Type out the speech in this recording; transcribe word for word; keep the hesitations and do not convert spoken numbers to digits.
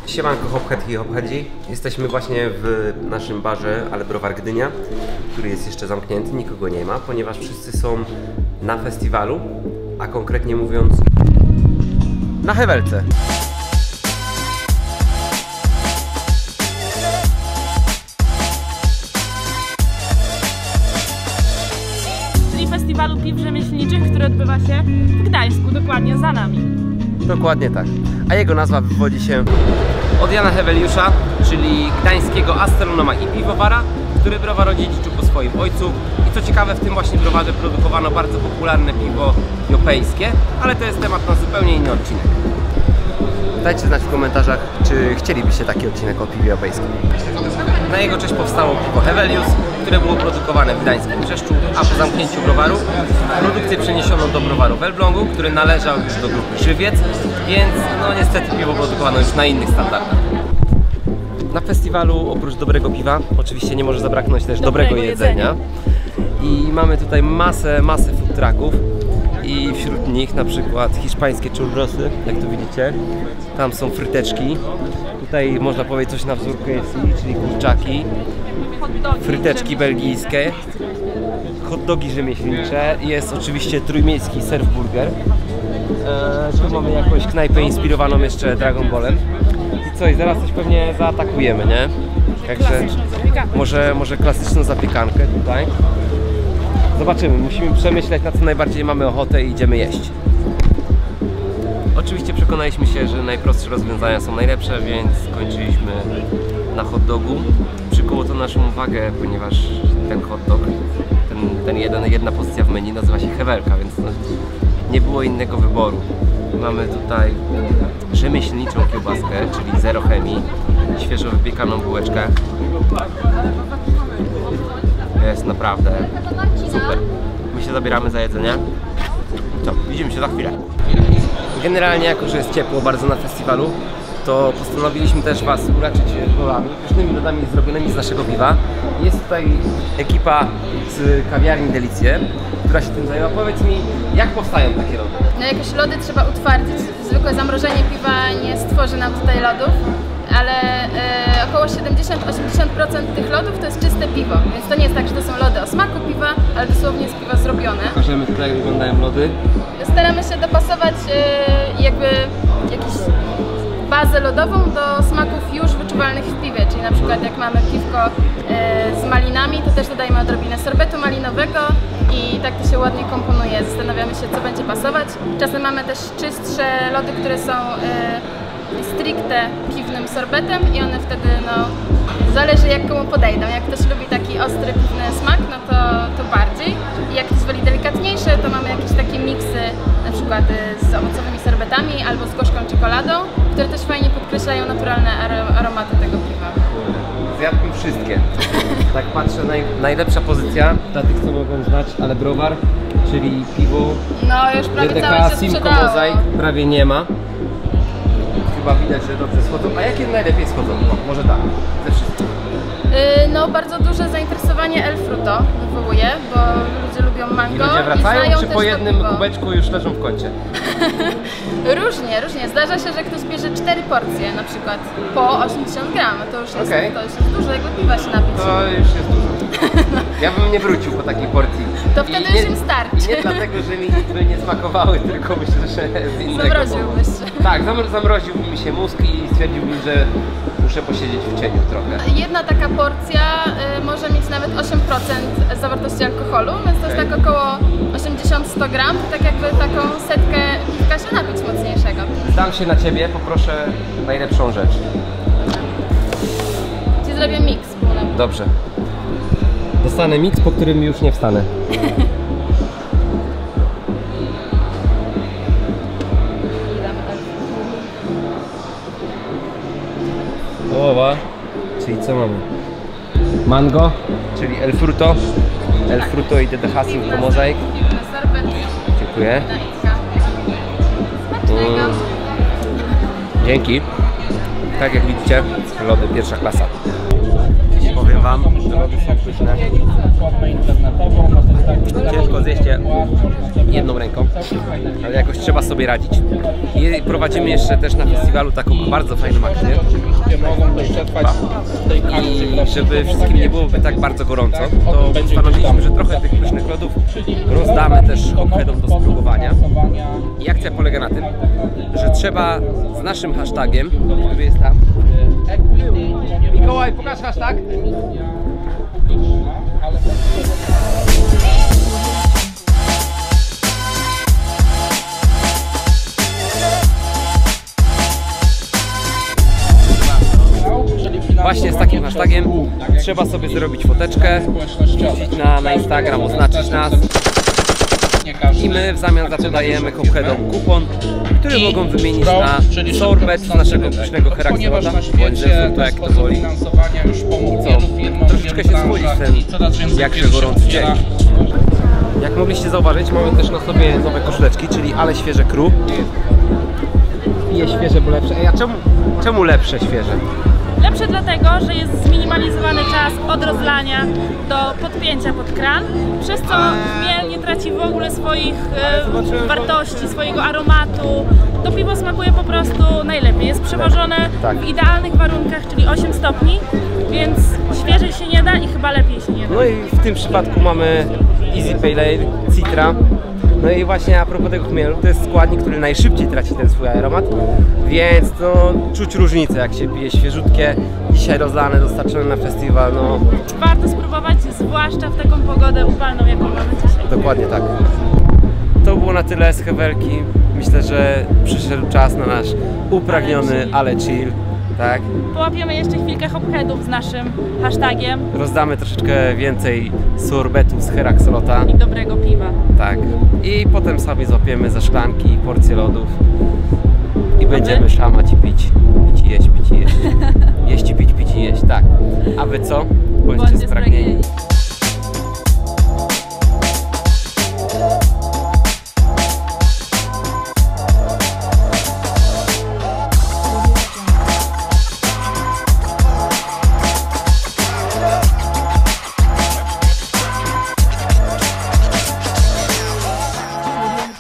Siemanko, hophead i hophedzi. Jesteśmy właśnie w naszym barze, ale browar Gdynia, który jest jeszcze zamknięty, nikogo nie ma, ponieważ wszyscy są na festiwalu, a konkretnie mówiąc na Hewelce. Czyli festiwalu piw rzemieślniczych, który odbywa się w Gdańsku, dokładnie za nami. Dokładnie tak. A jego nazwa wywodzi się od Jana Heweliusza, czyli gdańskiego astronoma i piwowara, który browar odziedziczył po swoim ojcu. I co ciekawe, w tym właśnie browarze produkowano bardzo popularne piwo jopejskie, ale to jest temat na zupełnie inny odcinek. Dajcie znać w komentarzach, czy chcielibyście taki odcinek o piwie jopejskim. Na jego cześć powstało piwo Hewelius, które było produkowane w gdańskim Brzeszczu, a po zamknięciu browaru produkcję przeniesiono do browaru w Elblągu, który należał już do grupy Żywiec, więc no niestety piwo produkowano już na innych standardach. Na festiwalu oprócz dobrego piwa oczywiście nie może zabraknąć też dobrego, dobrego jedzenia. jedzenia i mamy tutaj masę, masę food trucków i wśród nich na przykład hiszpańskie churrosy, jak tu widzicie, tam są fryteczki, tutaj można powiedzieć coś na wzór K F C, czyli kurczaki, fryteczki belgijskie, hot dogi rzemieślnicze, jest oczywiście trójmiejski surfburger, eee, tu mamy jakąś knajpę inspirowaną jeszcze Dragon Ballem i coś, zaraz coś pewnie zaatakujemy, nie? Także może, może klasyczną zapiekankę tutaj. Zobaczymy, musimy przemyśleć, na co najbardziej mamy ochotę i idziemy jeść. Oczywiście przekonaliśmy się, że najprostsze rozwiązania są najlepsze, więc skończyliśmy na hot dogu. Przykuło to naszą uwagę, ponieważ ten hot dog, ten, ten jeden, jedna pozycja w menu nazywa się Hewelka, więc no, nie było innego wyboru. Mamy tutaj rzemieślniczą kiełbaskę, czyli zero chemii, świeżo wypiekaną bułeczkę. Jest naprawdę super. My się zabieramy za jedzenie. Co? Widzimy się za chwilę. Generalnie, jako że jest ciepło bardzo na festiwalu, to postanowiliśmy też Was uraczyć rolami, pysznymi lodami zrobionymi z naszego piwa. Jest tutaj ekipa z kawiarni Delicje, która się tym zajęła. Powiedz mi, jak powstają takie lody? No jakieś lody trzeba utwardzić. Zwykłe zamrożenie piwa nie stworzy nam tutaj lodów, ale e, około siedemdziesiąt do osiemdziesięciu procent tych lodów to jest czyste piwo, więc to nie jest tak, że to są lody o smaku piwa, ale dosłownie z piwa zrobione. Pokażemy tutaj, jak wyglądają lody. Staramy się dopasować e, jakby jakiś bazę lodową do smaków już wyczuwalnych w piwie, czyli na przykład jak mamy piwko e, z malinami, to też dodajemy odrobinę sorbetu malinowego i tak to się ładnie komponuje. Zastanawiamy się, co będzie pasować. Czasem mamy też czystsze lody, które są e, stricte piwnym sorbetem i one wtedy, no, zależy jak komu podejdą. Jak ktoś lubi taki ostry piwny smak, no to, to bardziej. I jak ktoś woli delikatniejsze, to mamy jakieś takie miksy, na przykład z owocowymi sorbetami albo z gorzką czekoladą, które też fajnie podkreślają naturalne aromaty tego piwa. Zjadłbym wszystkie. Tak patrzę, naj, najlepsza pozycja dla tych, co mogą znać, ale browar, czyli piwo no, już prawie D D całe H się Simcoe sprzedało. Mosaic prawie nie ma. Chyba widać, że dobrze schodzą. A jakie najlepiej schodzą? O, może tak, ze wszystkich. Yy, no bardzo duże zainteresowanie El Fruto wywołuje, bo ludzie lubią mango. I ludzie wracają, i znają czy też po to jednym piwo. kubeczku już leżą w kącie? Różnie, różnie. Zdarza się, że ktoś bierze cztery porcje na przykład po osiemdziesiąt gram. To już jest, Okay. to już jest dużo, jakby piwa się napić. To już jest dużo. Ja bym nie wrócił po takiej porcji. To wtedy I nie, już im starczy. I nie dlatego, że mi by nie smakowały, tylko myślę, że z innego Zamroziłbyś się. Tak, zamroził mi się mózg i stwierdziłbym, że muszę posiedzieć w cieniu trochę. Jedna taka porcja y, może mieć nawet osiem procent zawartości alkoholu, więc to jest Okay. tak około osiemdziesiąt do stu gram, tak jakby taką setkę piwka się napić mocniejszego. Zdam się na Ciebie, poproszę najlepszą rzecz. Ci zrobię miks półna. Dobrze. Dostanę miks, po którym już nie wstanę. Połowa, czyli co mamy? Mango, czyli El Fruto. El Fruto i D D H Simcoe Mosaic. Dziękuję. Mm. Dzięki. Tak jak widzicie, lody pierwsza klasa. Powiem Wam, wam, lody są pyszne. Ciężko zjeść je jedną ręką, ale jakoś trzeba sobie radzić. I prowadzimy jeszcze też na festiwalu taką bardzo fajną akcję. I żeby wszystkim nie byłoby tak bardzo gorąco, to postanowiliśmy, że trochę tych pysznych lodów rozdamy też hopheadom do spróbowania. I akcja polega na tym, że trzeba z naszym hashtagiem, który jest tam. Mikołaj, pokaż hashtag. Właśnie z takim hashtagiem trzeba sobie zrobić foteczkę, wrzucić na, na Instagram, oznaczyć nas i my w zamian za to dajemy hopheadom kupon, który mogą wymienić na sorbet z naszego pysznego Heraxolota, bądź to jak to woli. I co? Troszeczkę się schłodzić ten jakże gorący dzień. Jak mogliście zauważyć, mamy też na sobie nowe koszuleczki, czyli ale świeże crew. Pije świeże, bo lepsze. Ej, a czemu, czemu lepsze świeże? Lepsze dlatego, że jest zminimalizowany czas od rozlania do podpięcia pod kran, przez co chmiel nie traci w ogóle swoich e, wartości, swojego aromatu. To piwo smakuje po prostu najlepiej. Jest przewożone tak. w idealnych warunkach, czyli osiem stopni, więc świeżej się nie da i chyba lepiej się nie da. No i w tym przypadku mamy Easy Pale Ale, Citra. No i właśnie a propos tego chmielu, to jest składnik, który najszybciej traci ten swój aromat, więc no, czuć różnicę, jak się pije świeżutkie, dzisiaj rozlane, dostarczone na festiwal, no... Warto spróbować, zwłaszcza w taką pogodę upalną, jaką mamy dzisiaj. Dokładnie tak. To było na tyle z Hewelki. Myślę, że przyszedł czas na nasz upragniony ale chill, tak? Połapiemy jeszcze chwilkę hopheadów z naszym hashtagiem Rozdamy troszeczkę więcej sorbetów z Heraxolota. i dobrego piwa. Tak. I potem sobie złapiemy ze szklanki porcję lodów i będziemy szamać i pić. Pić i jeść, pić i jeść. Jeść i pić, pić i jeść, tak. A wy co? Bądźcie Bądźcie spragnieni. spragnieni.